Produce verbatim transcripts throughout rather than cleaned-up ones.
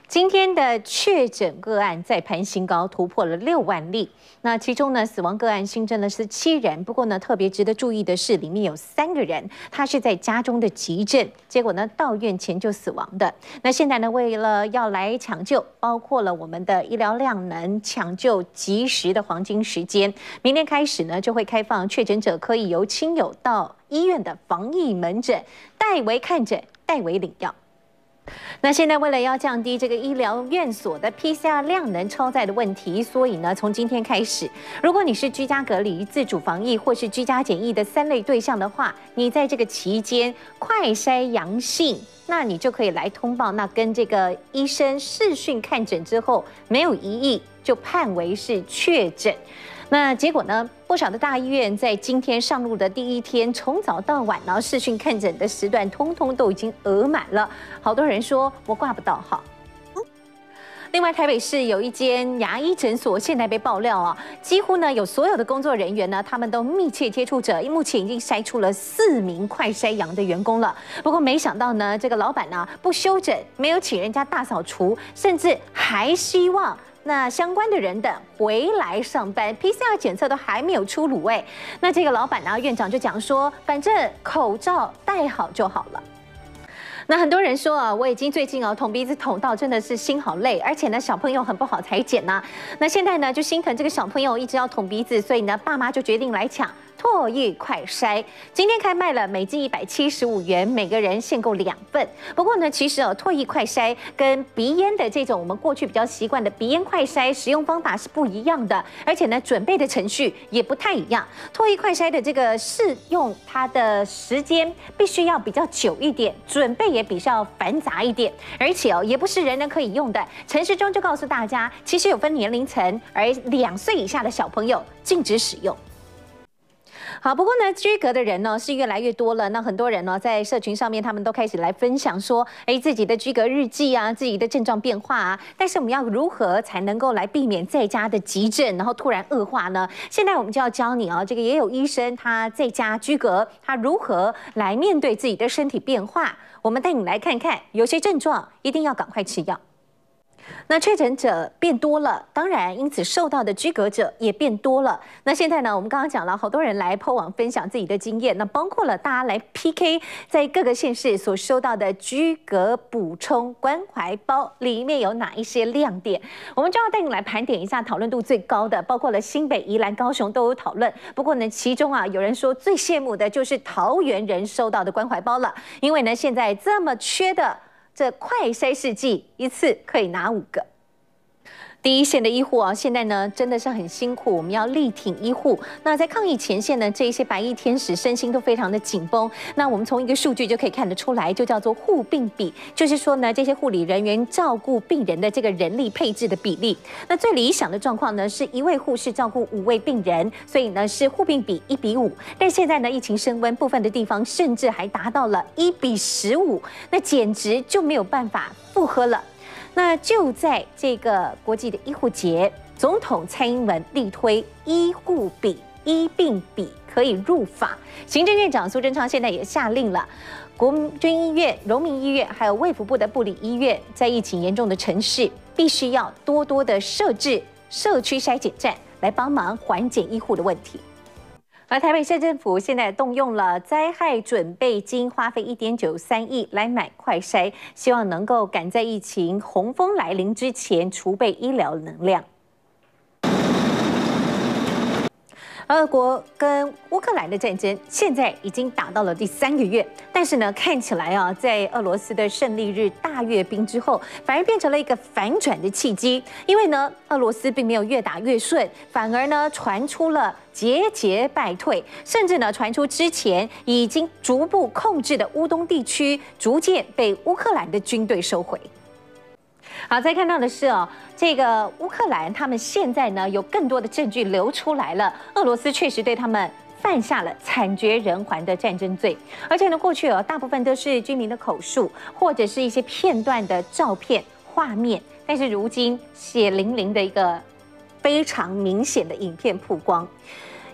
今天的确诊个案再攀新高，突破了六万例。那其中呢，死亡个案新增了是七人。不过呢，特别值得注意的是，里面有三个人，他是在家中的急症，结果呢到院前就死亡的。那现在呢，为了要来抢救，包括了我们的医疗量能，抢救及时的黄金时间。明天开始呢，就会开放确诊者可以由亲友到医院的防疫门诊代为看诊、代为领药。那现在为了要降低这个医疗院所的 P C R 量能超载的问题，所以呢，从今天开始，如果你是居家隔离、自主防疫或是居家检疫的三类对象的话，你在这个期间快筛阳性，那你就可以来通报，那跟这个医生视讯看诊之后没有疑义，就判为是确诊。那结果呢？不少的大医院在今天上路的第一天，从早到晚，然后视讯看诊的时段，通通都已经额满了。好多人说我挂不到号。另外，台北市有一间牙医诊所，现在被爆料啊，几乎呢有所有的工作人员呢，他们都密切接触者，目前已经筛出了四名快筛阳的员工了。不过没想到呢，这个老板呢不休整，没有请人家大扫除，甚至还希望那相关的人等回来上班 ，P C R 检测都还没有出炉哎。那这个老板呢，院长就讲说，反正口罩戴好就好了。那很多人说啊，我已经最近哦捅鼻子捅到真的是心好累，而且呢小朋友很不好裁剪呐、啊。那现在呢就心疼这个小朋友一直要捅鼻子，所以呢爸妈就决定来抢唾液快筛。今天开卖了，每剂一百七十五元，每个人限购两份。不过呢，其实哦唾液快筛跟鼻咽的这种我们过去比较习惯的鼻咽快筛使用方法是不一样的，而且呢准备的程序也不太一样。唾液快筛的这个试用它的时间必须要比较久一点，准备也比较繁杂一点，而且哦也不是人人可以用的。陈时中就告诉大家，其实有分年龄层，而两岁以下的小朋友禁止使用。好，不过呢，居隔的人呢是越来越多了。那很多人呢在社群上面，他们都开始来分享说，哎，自己的居隔日记啊，自己的症状变化啊。但是我们要如何才能够来避免在家的急症，然后突然恶化呢？现在我们就要教你啊，这个也有医生他在家居隔，他如何来面对自己的身体变化。我们带你来看看，有些症状一定要赶快吃药。那确诊者变多了，当然因此受到的居隔者也变多了。那现在呢，我们刚刚讲了，好多人来 po 网分享自己的经验，那包括了大家来 P K 在各个县市所收到的居隔补充关怀包里面有哪一些亮点，我们就要带你来盘点一下，讨论度最高的，包括了新北、宜兰、高雄都有讨论。不过呢，其中啊，有人说最羡慕的就是桃园人收到的关怀包了，因为呢，现在这么缺的这快筛试剂，一次可以拿五个。第一线的医护啊，现在呢真的是很辛苦，我们要力挺医护。那在抗疫前线呢，这一些白衣天使身心都非常的紧绷。那我们从一个数据就可以看得出来，就叫做护病比，就是说呢，这些护理人员照顾病人的这个人力配置的比例。那最理想的状况呢，是一位护士照顾五位病人，所以呢是护病比一比五。但现在呢，疫情升温，部分的地方甚至还达到了一比十五，那简直就没有办法负荷了。那就在这个国际的医护节，总统蔡英文力推医护比、医病比可以入法。行政院长苏贞昌现在也下令了，国军医院、荣民医院还有卫福部的部里医院，在疫情严重的城市，必须要多多的设置社区筛检站，来帮忙缓解医护的问题。而台北市政府现在动用了灾害准备金，花费一点九三亿来买快筛，希望能够赶在疫情洪峰来临之前储备医疗能量。俄国跟乌克兰的战争现在已经打到了第三个月，但是呢，看起来啊，在俄罗斯的胜利日大阅兵之后，反而变成了一个反转的契机。因为呢，俄罗斯并没有越打越顺，反而呢，传出了节节败退，甚至呢，传出之前已经逐步控制的乌东地区，逐渐被乌克兰的军队收回。好，再看到的是哦，这个乌克兰他们现在呢有更多的证据流出来了，俄罗斯确实对他们犯下了惨绝人寰的战争罪，而且呢，过去哦大部分都是居民的口述或者是一些片段的照片画面，但是如今血淋淋的一个非常明显的影片曝光。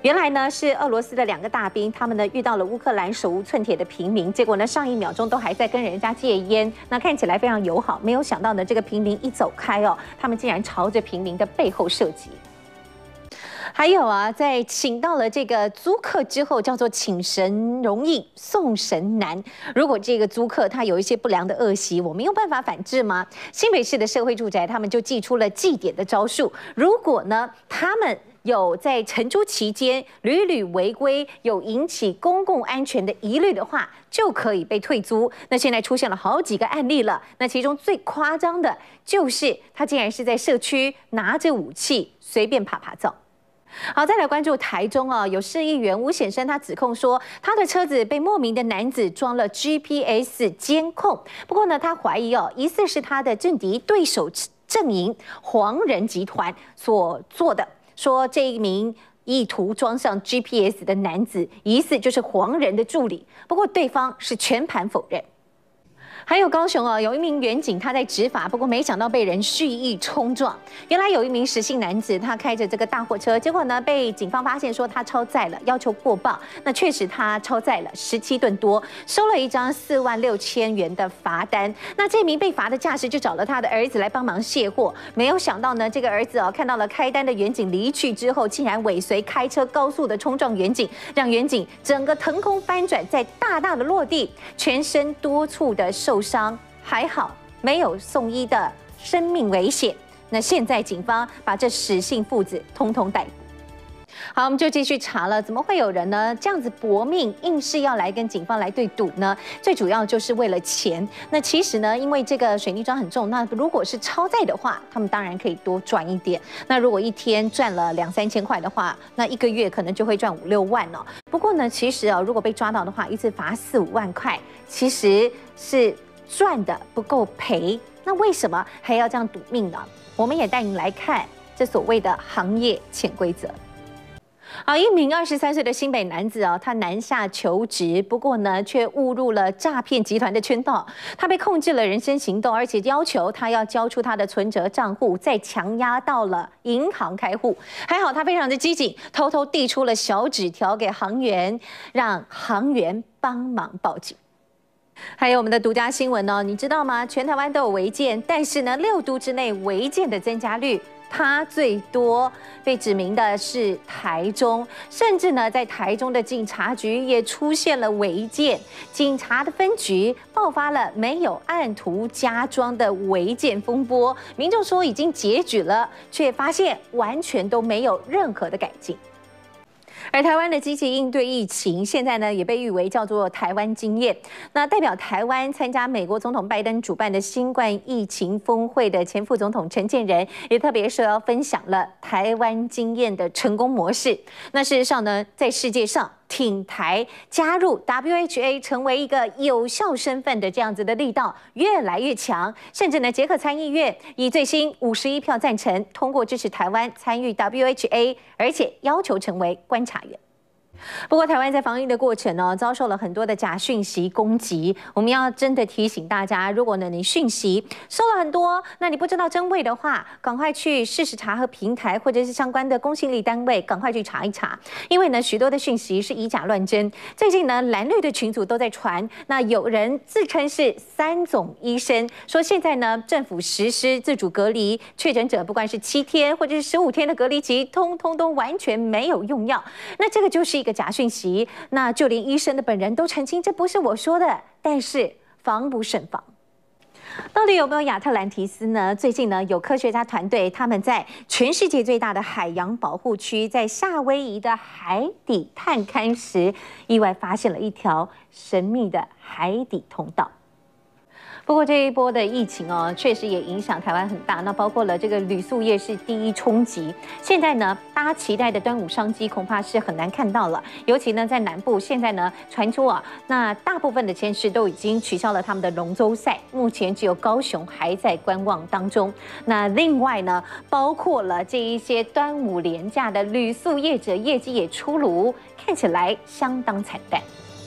原来呢是俄罗斯的两个大兵，他们呢遇到了乌克兰手无寸铁的平民，结果呢上一秒钟都还在跟人家戒烟，那看起来非常友好，没有想到呢这个平民一走开哦，他们竟然朝着平民的背后射击。 还有啊，在请到了这个租客之后，叫做请神容易送神难。如果这个租客他有一些不良的恶习，我们有办法反制吗？新北市的社会住宅，他们就祭出了祭典的招数。如果呢，他们 有在承租期间屡屡违规，有引起公共安全的疑虑的话，就可以被退租。那现在出现了好几个案例了，那其中最夸张的就是他竟然是在社区拿着武器随便爬爬照。 好，再来关注台中啊，有市议员吴显生，他指控说他的车子被莫名的男子装了 G P S 监控。不过呢，他怀疑哦，疑似是他的政敌对手阵营黄人集团所做的，说这一名意图装上 G P S 的男子，疑似就是黄人的助理。不过对方是全盘否认。 还有高雄哦，有一名员警他在执法，不过没想到被人蓄意冲撞。原来有一名石姓男子，他开着这个大货车，结果呢被警方发现说他超载了，要求过磅。那确实他超载了十七吨多，收了一张四万六千元的罚单。那这名被罚的驾驶就找了他的儿子来帮忙卸货，没有想到呢，这个儿子哦看到了开单的员警离去之后，竟然尾随开车高速的冲撞员警，让员警整个腾空翻转，在大大的落地，全身多处的受 受伤还好，没有送医的生命危险。那现在警方把这史姓父子通通逮捕。好，我们就继续查了，怎么会有人呢这样子搏命，硬是要来跟警方来对赌呢？最主要就是为了钱。那其实呢，因为这个水泥桩很重，那如果是超载的话，他们当然可以多赚一点。那如果一天赚了两三千块的话，那一个月可能就会赚五六万哦。不过呢，其实哦，如果被抓到的话，一次罚四五万块，其实是 赚的不够赔，那为什么还要这样赌命呢？我们也带您来看这所谓的行业潜规则。好，一名二十三岁的新北男子哦，他南下求职，不过呢，却误入了诈骗集团的圈套。他被控制了人身行动，而且要求他要交出他的存折账户，再强压到了银行开户。还好他非常的机警，偷偷递出了小纸条给行员，让行员帮忙报警。 还有我们的独家新闻哦，你知道吗？全台湾都有违建，但是呢，六都之内违建的增加率它最多，被指明的是台中，甚至呢，在台中的警察局也出现了违建，警察的分局爆发了没有按图加装的违建风波，民众说已经检举了，却发现完全都没有任何的改进。 而台湾的积极应对疫情，现在呢也被誉为叫做台湾经验。那代表台湾参加美国总统拜登主办的新冠疫情峰会的前副总统陈建仁，也特别受邀分享了台湾经验的成功模式。那事实上呢，在世界上， 挺台加入 W H A 成为一个有效身份的这样子的力道越来越强，甚至呢，捷克参议院以最新五十一票赞成通过支持台湾参与 W H A， 而且要求成为观察员。 不过，台湾在防疫的过程呢，遭受了很多的假讯息攻击。我们要真的提醒大家，如果呢你讯息收了很多，那你不知道真伪的话，赶快去事实查核平台或者是相关的公信力单位，赶快去查一查。因为呢，许多的讯息是以假乱真。最近呢，蓝绿的群组都在传，那有人自称是三总医生，说现在呢政府实施自主隔离，确诊者不管是七天或者是十五天的隔离期，通通都完全没有用药。那这个就是一个 一个假讯息，那就连医生的本人都澄清这不是我说的，但是防不胜防。到底有没有亚特兰提斯呢？最近呢，有科学家团队他们在全世界最大的海洋保护区，在夏威夷的海底探勘时，意外发现了一条神秘的海底通道。 不过这一波的疫情哦，确实也影响台湾很大。那包括了这个旅宿业是第一冲击。现在呢，大家期待的端午商机恐怕是很难看到了。尤其呢，在南部，现在呢传出啊，那大部分的县市都已经取消了他们的龙舟赛，目前只有高雄还在观望当中。那另外呢，包括了这一些端午连假的旅宿业者业绩也出炉，看起来相当惨淡。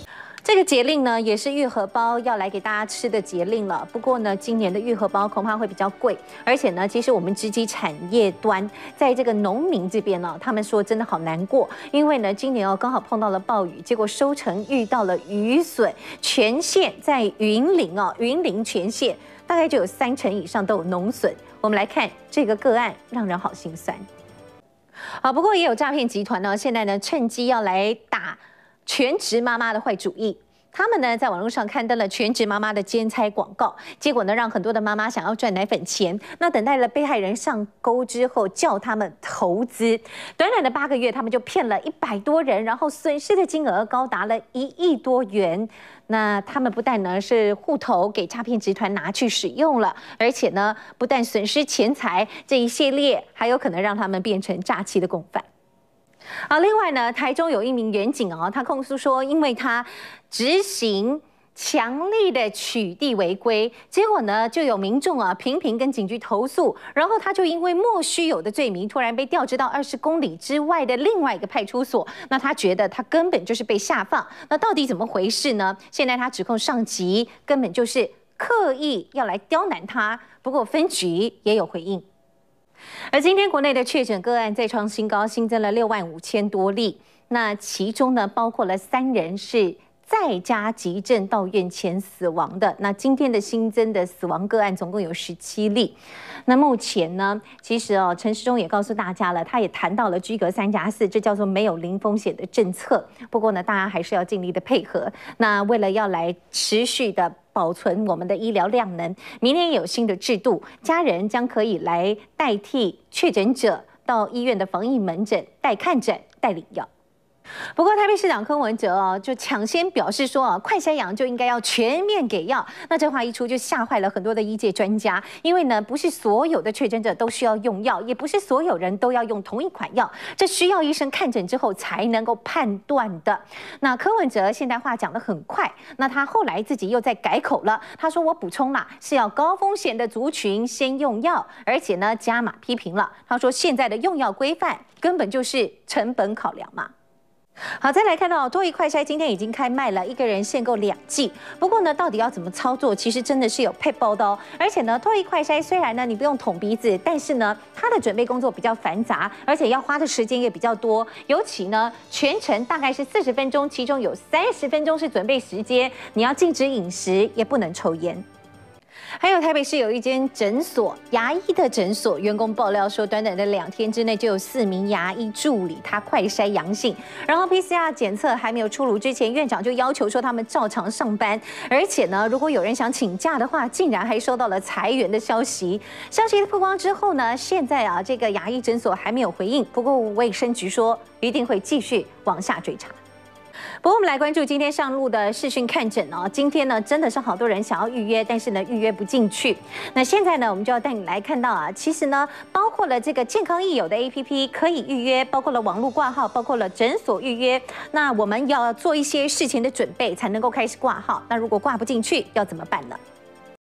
这个节令呢，也是玉荷包要来给大家吃的节令了。不过呢，今年的玉荷包恐怕会比较贵，而且呢，其实我们直击产业端，在这个农民这边呢，他们说真的好难过，因为呢，今年哦刚好碰到了暴雨，结果收成遇到了雨损，全县在云林哦，云林全县大概就有三成以上都有农损。我们来看这个个案，让人好心酸。好，不过也有诈骗集团呢，现在呢趁机要来打全职妈妈的坏主意。他们呢在网络上刊登了全职妈妈的兼差广告，结果呢让很多的妈妈想要赚奶粉钱。那等待了被害人上钩之后，叫他们投资，短短的八个月，他们就骗了一百多人，然后损失的金额高达了一亿多元。那他们不但呢是户头给诈骗集团拿去使用了，而且呢不但损失钱财，这一系列还有可能让他们变成诈欺的共犯。啊，另外呢，台中有一名员警哦，他控诉说，因为他执行强力的取缔违规，结果呢，就有民众啊频频跟警局投诉，然后他就因为莫须有的罪名，突然被调职到二十公里之外的另外一个派出所。那他觉得他根本就是被下放，那到底怎么回事呢？现在他指控上级根本就是刻意要来刁难他，不过分局也有回应。而今天国内的确诊个案再创新高，新增了六万五千多例。那其中呢，包括了三人是在家急症到院前死亡的。那今天的新增的死亡个案总共有十七例。那目前呢，其实哦，陈时中也告诉大家了，他也谈到了居隔三加四，这叫做没有零风险的政策。不过呢，大家还是要尽力的配合。那为了要来持续的保存我们的医疗量能，明年有新的制度，家人将可以来代替确诊者到医院的防疫门诊代看诊、代领药。不过，台北市长柯文哲哦，就抢先表示说啊，快筛阳就应该要全面给药。那这话一出，就吓坏了很多的医界专家，因为呢，不是所有的确诊者都需要用药，也不是所有人都要用同一款药，这需要医生看诊之后才能够判断的。那柯文哲现在话讲得很快，那他后来自己又在改口了，他说我补充啦，是要高风险的族群先用药，而且呢加码批评了，他说现在的用药规范根本就是成本考量嘛。好，再来看到多益快筛今天已经开卖了，一个人限购两剂。不过呢，到底要怎么操作，其实真的是有配包的哦。而且呢，多益快筛虽然呢你不用捅鼻子，但是呢，它的准备工作比较繁杂，而且要花的时间也比较多。尤其呢，全程大概是四十分钟，其中有三十分钟是准备时间，你要禁止饮食，也不能抽烟。还有台北市有一间诊所，牙医的诊所，员工爆料说，短短的两天之内就有四名牙医助理他快筛阳性，然后 P C R 检测还没有出炉之前，院长就要求说他们照常上班，而且呢，如果有人想请假的话，竟然还收到了裁员的消息。消息曝光之后呢，现在啊，这个牙医诊所还没有回应，不过卫生局说一定会继续往下追查。不过我们来关注今天上路的视讯看诊哦。今天呢，真的是好多人想要预约，但是呢，预约不进去。那现在呢，我们就要带你来看到啊，其实呢，包括了这个健康益友的 A P P 可以预约，包括了网络挂号，包括了诊所预约。那我们要做一些事前的准备，才能够开始挂号。那如果挂不进去，要怎么办呢？